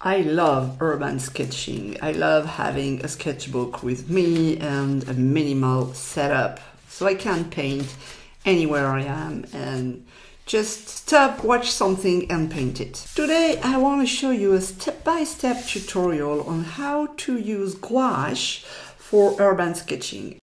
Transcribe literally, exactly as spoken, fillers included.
I love urban sketching. I love having a sketchbook with me and a minimal setup so I can paint anywhere I am and just stop, watch something and paint it. Today I want to show you a step-by-step tutorial on how to use gouache for urban sketching.